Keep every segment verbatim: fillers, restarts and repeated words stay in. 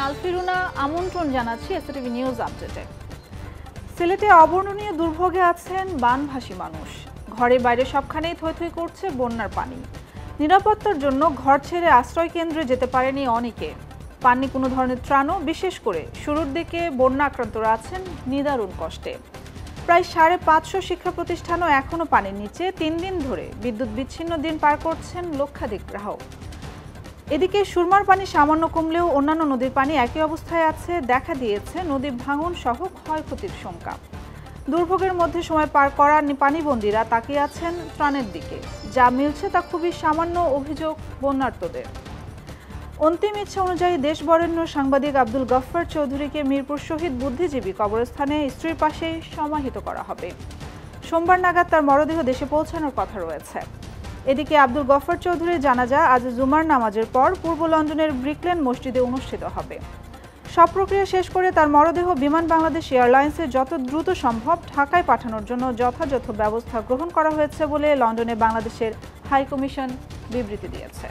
আলফিরুনা আমন্ত্রণ জানাচ্ছি STV news আপডেটে। সিলেটে অবর্ণনীয় দুর্ভোগে আছেন বানভাসী মানুষ। ঘরে বাইরে সবখানেই থই থই করছে বন্যার পানি। নিরাপত্তার জন্য ঘর ছেড়ে আশ্রয় কেন্দ্রে যেতে পারেনি অনেকে। পাননি কোনো ধরনের ত্রাণও, বিশেষ করে শুরুর দিকে বন্যা আক্রান্তরা আছেন নিদারুণ কষ্টে। প্রায় সাড়ে পাঁচশো শিক্ষা প্রতিষ্ঠানও এখনও পানির নিচে। তিন দিন ধরে বিদ্যুৎ বিচ্ছিন্ন দিন পার করছেন লক্ষাধিক গ্রাহক। এদিকে সুরমার পানি সামান্য কমলেও অন্যান্য নদীর পানি একই অবস্থায় আছে। দেখা দিয়েছে নদী ভাঙন সহ ক্ষয়ক্ষতির শঙ্কা। দুর্ভোগের মধ্যে সময় পার করা পানিবন্দীরা তাকিয়ে আছেন ত্রাণের দিকে। যা মিলছে তা খুবই সামান্য, অভিযোগ বন্যার্তদের। অন্তিম ইচ্ছা অনুযায়ী দেশ বরেণ্য সাংবাদিক আব্দুল গফফার চৌধুরীকে মিরপুর শহীদ বুদ্ধিজীবী কবরস্থানে স্ত্রীর পাশেই সমাহিত করা হবে। সোমবার নাগাদ তার মরদেহ দেশে পৌঁছানোর কথা রয়েছে। এদিকে আব্দুল গফফার চৌধুরীর জানাজা আজ জুমার নামাজের পর পূর্ব লন্ডনের ব্রিকলেন মসজিদে অনুষ্ঠিত হবে। সব প্রক্রিয়া শেষ করে তার মরদেহ বিমান বাংলাদেশ এয়ারলাইন্সে যত দ্রুত সম্ভব ঢাকায় পাঠানোর জন্য যথাযথ ব্যবস্থা গ্রহণ করা হয়েছে বলে লন্ডনে বাংলাদেশের হাই কমিশন বিবৃতি দিয়েছে।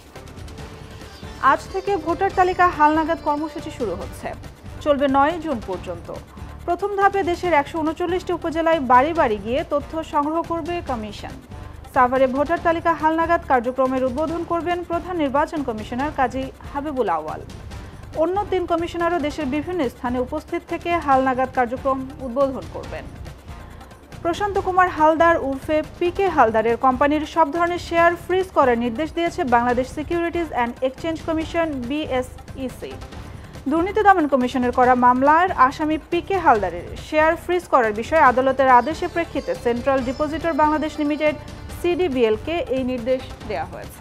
আজ থেকে ভোটার তালিকা হালনাগাদ কর্মসূচি শুরু হচ্ছে, চলবে নয় জুন পর্যন্ত। প্রথম ধাপে দেশের একশো উনচল্লিশটি উপজেলায় বাড়ি বাড়ি গিয়ে তথ্য সংগ্রহ করবে কমিশন। সাভারে ভোটার তালিকা হালনাগাদ কার্যক্রমের উদ্বোধন করবেন প্রধান নির্বাচন কমিশনার কাজী হাবিবুল আওয়াল। অন্য তিন কমিশনারও দেশের বিভিন্ন স্থানে উপস্থিত থেকে হালনাগাদ কার্যক্রম উদ্বোধন করবেন। প্রশান্ত কুমার হালদার উর্ফে পি কে হালদারের কোম্পানির সব ধরনের শেয়ার ফ্রিজ করার নির্দেশ দিয়েছে Bangladesh securities and exchange commission B S E C. দুর্নীতি দমন কমিশনের করা মামলার আসামি পি কে হালদারের শেয়ার ফ্রিজ করার বিষয়ে আদালতের আদেশের প্রেক্ষিতে central depository Bangladesh limited C D B L কে এই নির্দেশ দেওয়া হয়েছে।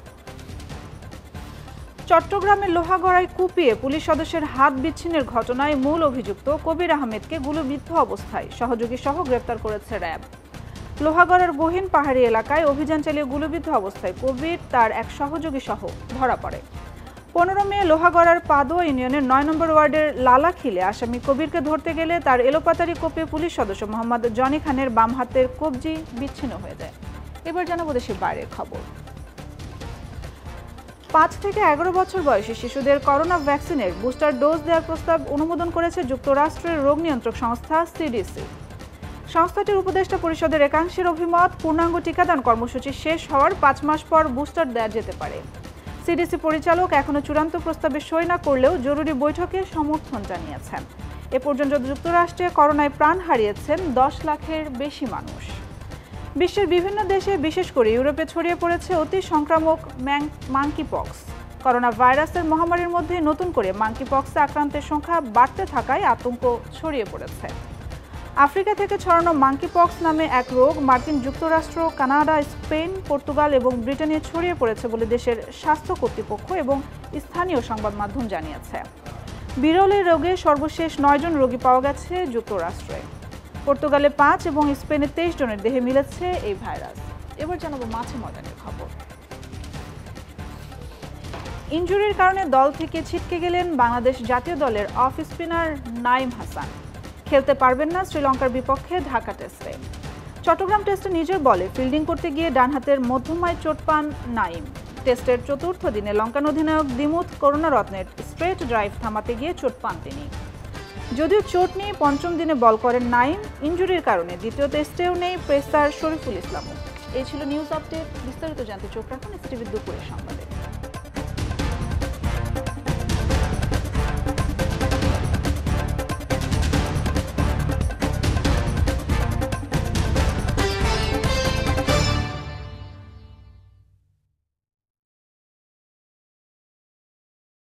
চট্টগ্রামের লোহাগড়ায় কুপিয়ে পুলিশ সদস্যের হাত বিচ্ছিন্নের ঘটনায় মূল অভিযুক্ত কবির আহমেদকে গুলিবিদ্ধ অবস্থায় সহযোগী সহ গ্রেপ্তার করেছে র্যাব। লোহাগড়ার গহীন পাহাড়ি এলাকায় অভিযান চালিয়ে গুলিবিদ্ধ অবস্থায় কবির তার এক সহযোগী সহ ধরা পড়ে। পনেরো মে লোহাগড়ার পাদোয়া ইউনিয়নের নয় নম্বর ওয়ার্ডের লালাখিলে আসামি কবিরকে ধরতে গেলে তার এলোপাতারি কোপে পুলিশ সদস্য মোহাম্মদ জনি খানের বাম হাতের কবজি বিচ্ছিন্ন হয়ে যায়। এবার জানাবো দেশের বাইরের খবর। পাঁচ থেকে এগারো বছর বয়সী শিশুদের করোনা ভ্যাকসিনের বুস্টার ডোজ দেওয়ার প্রস্তাব অনুমোদন করেছে যুক্তরাষ্ট্রের রোগ নিয়ন্ত্রক সংস্থা সি ডি সি। সংস্থাটির উপদেষ্টা পরিষদের একাংশের অভিমত, পূর্ণাঙ্গ টিকাদান কর্মসূচি শেষ হওয়ার পাঁচ মাস পর বুস্টার দেওয়া যেতে পারে। সি ডি সি পরিচালক এখনও চূড়ান্ত প্রস্তাবে সই না করলেও জরুরি বৈঠকে সমর্থন জানিয়েছেন। এ পর্যন্ত যুক্তরাষ্ট্রে করোনায় প্রাণ হারিয়েছেন দশ লাখের বেশি মানুষ। বিশ্বের বিভিন্ন দেশে, বিশেষ করে ইউরোপে ছড়িয়ে পড়েছে অতি সংক্রামক মাঙ্কি পক্স। করোনা ভাইরাসের মহামারীর মধ্যে নতুন করে মাঙ্কি পক্সে আক্রান্তের সংখ্যা বাড়তে থাকায় আতঙ্ক ছড়িয়ে পড়েছে। আফ্রিকা থেকে ছড়ানো মাঙ্কি পক্স নামে এক রোগ মার্কিন যুক্তরাষ্ট্র, কানাডা, স্পেন, পর্তুগাল এবং ব্রিটেনে ছড়িয়ে পড়েছে বলে দেশের স্বাস্থ্য কর্তৃপক্ষ এবং স্থানীয় সংবাদ মাধ্যম জানিয়েছে। বিরল এই রোগে সর্বশেষ নয়জন রোগী পাওয়া গেছে যুক্তরাষ্ট্রে। পর্তুগালে পাঁচ এবং স্পেনে তেইশ জনের দেহে মিলেছে এই ভাইরাস। এবার জানাবো মাঠে ময়দানের খবর। ইনজুরির কারণে দল থেকে ছিটকে গেলেন বাংলাদেশ জাতীয় দলের অফ স্পিনার নাঈম হাসান। খেলতে পারবেন না শ্রীলঙ্কার বিপক্ষে ঢাকা টেস্টে। চট্টগ্রাম টেস্টে নিজের বলে ফিল্ডিং করতে গিয়ে ডান হাতের মধ্যমায় চোট পান নাঈম। টেস্টের চতুর্থ দিনে লঙ্কান অধিনায়ক দিমুথ করুণারত্নের স্ট্রেট ড্রাইভ থামাতে গিয়ে চোট পান তিনি। যদিও চোট নিয়ে পঞ্চম দিনে বল করেন নাঈম, ইনজুরির কারণে দ্বিতীয় টেস্টেও নেই পেসার শরীফুল ইসলামও। এই ছিল নিউজ আপডেট। বিস্তারিত জানতে চোখ রাখুন এসটিভির দুপুরের সংবাদে।